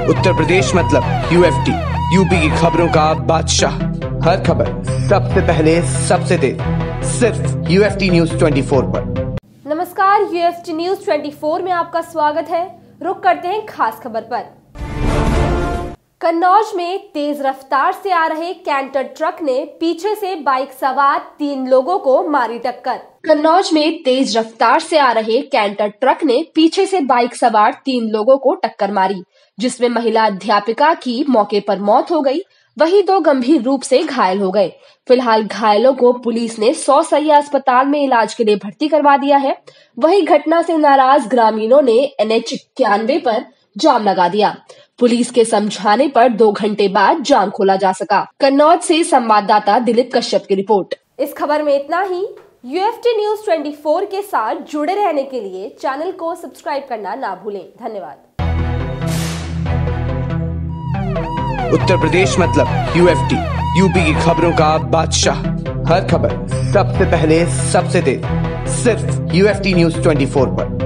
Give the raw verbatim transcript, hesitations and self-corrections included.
उत्तर प्रदेश मतलब UFT, UP की खबरों का बादशाह। हर खबर सबसे पहले, सबसे तेज, सिर्फ यूएफटी न्यूज चौबीस पर। नमस्कार, यूएफटी न्यूज चौबीस में आपका स्वागत है। रुक करते हैं खास खबर पर। कन्नौज में तेज रफ्तार से आ रहे कैंटर ट्रक ने पीछे से बाइक सवार तीन लोगों को मारी टक्कर। कन्नौज में तेज रफ्तार से आ रहे कैंटर ट्रक ने पीछे से बाइक सवार तीन लोगों को टक्कर मारी, जिसमें महिला अध्यापिका की मौके पर मौत हो गई, वहीं दो गंभीर रूप से घायल हो गए। फिलहाल घायलों को पुलिस ने सौ सैया अस्पताल में इलाज के लिए भर्ती करवा दिया है। वहीं घटना से नाराज ग्रामीणों ने एन एच इक्यानवे पर जाम लगा दिया। पुलिस के समझाने पर दो घंटे बाद जाम खोला जा सका। कन्नौज से संवाददाता दिलीप कश्यप की रिपोर्ट। इस खबर में इतना ही। यूएफटी न्यूज चौबीस के साथ जुड़े रहने के लिए चैनल को सब्सक्राइब करना ना भूलें। धन्यवाद। उत्तर प्रदेश मतलब यूएफटी, यूपी की खबरों का बादशाह। हर खबर सबसे पहले, सबसे तेज, सिर्फ यूएफटी न्यूज चौबीस पर।